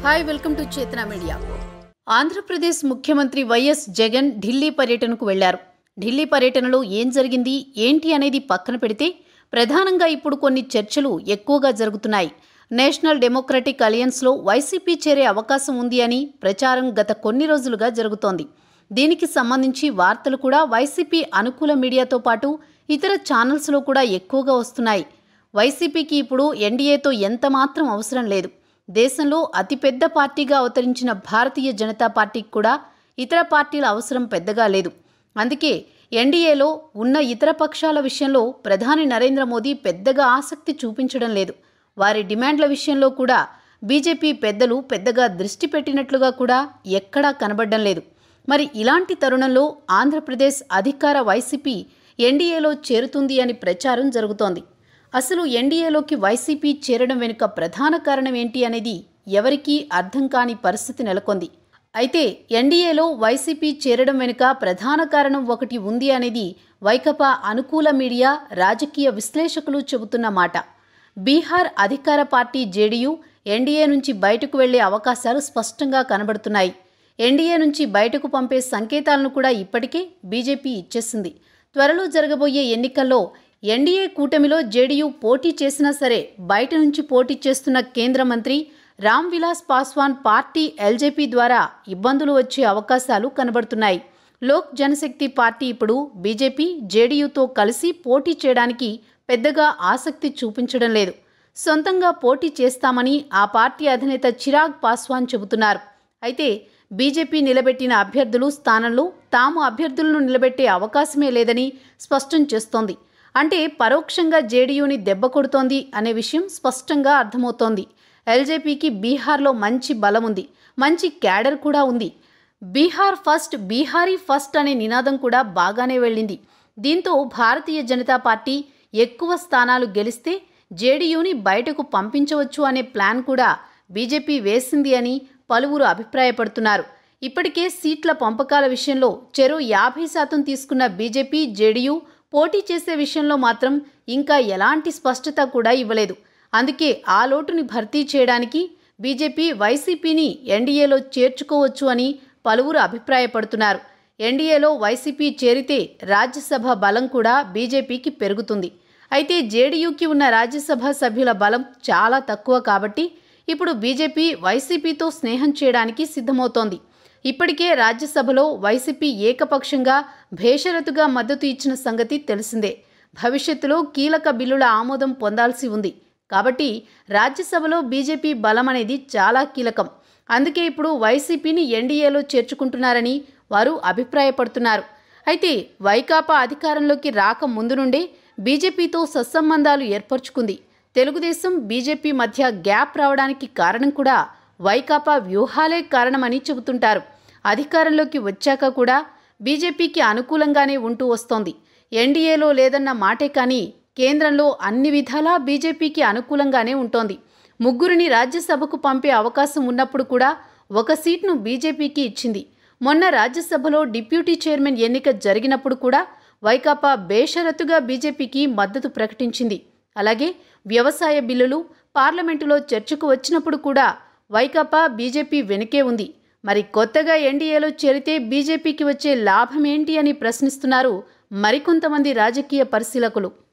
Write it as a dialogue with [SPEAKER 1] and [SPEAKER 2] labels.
[SPEAKER 1] Hi welcome to చేతన media. Andhra Pradesh ముఖ్యమంత్రి YS Jagan Delhi పర్యటనకు వెళ్లారు. ఢిల్లీ పర్యటనలో ఏం జరిగింది ఏంటి అనేది పక్కన పెడితే ప్రధానంగా ఇప్పుడు కొన్ని చర్చలు ఎక్కువగా జరుగుతున్నాయి. నేషనల్ డెమోక్రటిక్ అలయన్స్లో వైసీపీ చేరే అవకాశం ఉంది అని ప్రచారం గత కొన్ని రోజులుగా జరుగుతోంది. దీనికి సంబంధించి వార్తలు కూడా వైసీపీ అనుకూల మీడియాతో పాటు ఇతర ఛానల్స్లో కూడా ఎక్కువగా వస్తున్నాయి. వైసీపీకి ఇప్పుడు ఎన్డీఏతో ఎంతమాత్రం అవసరం లేదు. దేశంలో అతిపెద్ద పార్టీగా అవతరించిన భారతీయ జనతా పార్టీకి కూడా ఇతర పార్టీల అవసరం పెద్దగా లేదు. అందుకే ఎన్డీఏలో ఉన్న ఇతర పక్షాల విషయంలో ప్రధాని నరేంద్ర మోదీ పెద్దగా ఆసక్తి చూపించడం లేదు. వారి డిమాండ్ల విషయంలో కూడా బీజేపీ పెద్దలు పెద్దగా దృష్టి పెట్టినట్లుగా కూడా ఎక్కడా కనబడడం లేదు. మరి ఇలాంటి తరుణంలో ఆంధ్రప్రదేశ్ అధికార వైసీపీ ఎన్డీఏలో చేరుతుంది అని ప్రచారం జరుగుతోంది. అసలు ఎన్డీఏలోకి వైసీపీ చేరడం వెనుక ప్రధాన కారణం ఏంటి అనేది ఎవరికీ అర్థం కాని పరిస్థితి నెలకొంది. అయితే ఎన్డీఏలో వైసీపీ చేరడం వెనుక ప్రధాన కారణం ఒకటి ఉంది అనేది వైకాపా అనుకూల మీడియా, రాజకీయ విశ్లేషకులు చెబుతున్న మాట. బీహార్ అధికార పార్టీ జేడీయూ ఎన్డీఏ నుంచి బయటకు వెళ్లే అవకాశాలు స్పష్టంగా కనబడుతున్నాయి. ఎన్డీఏ నుంచి బయటకు పంపే సంకేతాలను కూడా ఇప్పటికే బీజేపీ ఇచ్చేసింది. త్వరలో జరగబోయే ఎన్నికల్లో ఎన్డీఏ కూటమిలో జేడీయూ పోటీ చేసినా సరే బయట నుంచి పోటీ చేస్తున్న కేంద్ర మంత్రి రామ్ విలాస్ పాస్వాన్ పార్టీ ఎల్జేపీ ద్వారా ఇబ్బందులు వచ్చే అవకాశాలు కనబడుతున్నాయి. లోక్ జనశక్తి పార్టీ ఇప్పుడు బీజేపీ, జేడీయూతో కలిసి పోటీ చేయడానికి పెద్దగా ఆసక్తి చూపించడం లేదు. సొంతంగా పోటీ చేస్తామని ఆ పార్టీ అధినేత చిరాగ్ పాస్వాన్ చెబుతున్నారు. అయితే బీజేపీ నిలబెట్టిన అభ్యర్థులు స్థానంలో తాము అభ్యర్థులను నిలబెట్టే అవకాశమే లేదని స్పష్టం చేస్తోంది. అంటే పరోక్షంగా జేడీయూని దెబ్బ కొడుతోంది అనే విషయం స్పష్టంగా అర్థమవుతోంది. ఎల్జేపీకి బీహార్లో మంచి బలం ఉంది, మంచి క్యాడర్ కూడా ఉంది. బీహార్ ఫస్ట్, బీహారీ ఫస్ట్ అనే నినాదం కూడా బాగానే వెళ్ళింది. దీంతో భారతీయ జనతా పార్టీ ఎక్కువ స్థానాలు గెలిస్తే జేడీయూని బయటకు పంపించవచ్చు అనే ప్లాన్ కూడా బీజేపీ వేసింది అని పలువురు అభిప్రాయపడుతున్నారు. ఇప్పటికే సీట్ల పంపకాల విషయంలో చెరో 50% తీసుకున్న బీజేపీ, జేడీయూ పోటీ చేసే విషయంలో మాత్రం ఇంకా ఎలాంటి స్పష్టత కూడా ఇవ్వలేదు. అందుకే ఆ లోటుని భర్తీ చేయడానికి బీజేపీ వైసీపీని ఎన్డీఏలో చేర్చుకోవచ్చు అని పలువురు అభిప్రాయపడుతున్నారు. ఎన్డీఏలో వైసీపీ చేరితే రాజ్యసభ బలం కూడా బీజేపీకి పెరుగుతుంది. అయితే జేడీయూకి ఉన్న రాజ్యసభ సభ్యుల బలం చాలా తక్కువ కాబట్టి ఇప్పుడు బీజేపీ వైసీపీతో స్నేహం చేయడానికి సిద్ధమవుతోంది. ఇప్పటికే రాజ్యసభలో వైసీపీ ఏకపక్షంగా భేషరతుగా మద్దతు ఇచ్చిన సంగతి తెలిసిందే. భవిష్యత్తులో కీలక బిల్లుల ఆమోదం పొందాల్సి ఉంది. కాబట్టి రాజ్యసభలో బీజేపీ బలం అనేది చాలా కీలకం. అందుకే ఇప్పుడు వైసీపీని ఎన్డీఏలో చేర్చుకుంటున్నారని వారు అభిప్రాయపడుతున్నారు. అయితే వైకాపా అధికారంలోకి రాక ముందు నుండే బీజేపీతో సత్సంబంధాలు ఏర్పరచుకుంది. తెలుగుదేశం, బీజేపీ మధ్య గ్యాప్ రావడానికి కారణం కూడా వైకాపా వ్యూహాలే కారణమని చెబుతుంటారు. అధికారంలోకి వచ్చాక కూడా బీజేపీకి అనుకూలంగానే ఉంటూ వస్తోంది. ఎన్డీఏలో లేదన్న మాటే కానీ కేంద్రంలో అన్ని విధాలా బీజేపీకి అనుకూలంగానే ఉంటోంది. ముగ్గురిని రాజ్యసభకు పంపే అవకాశం ఉన్నప్పుడు కూడా ఒక సీట్ను బీజేపీకి ఇచ్చింది. మొన్న రాజ్యసభలో డిప్యూటీ చైర్మన్ ఎన్నిక జరిగినప్పుడు కూడా వైకాపా బేషరతుగా బీజేపీకి మద్దతు ప్రకటించింది. అలాగే వ్యవసాయ బిల్లులు పార్లమెంటులో చర్చకు వచ్చినప్పుడు కూడా వైకాపా బీజేపీ వెనుకే ఉంది. మరి కొత్తగా ఎన్డీఏలో చేరితే బీజేపీకి వచ్చే లాభం ఏంటి అని ప్రశ్నిస్తున్నారు మరికొంతమంది రాజకీయ పరిశీలకులు.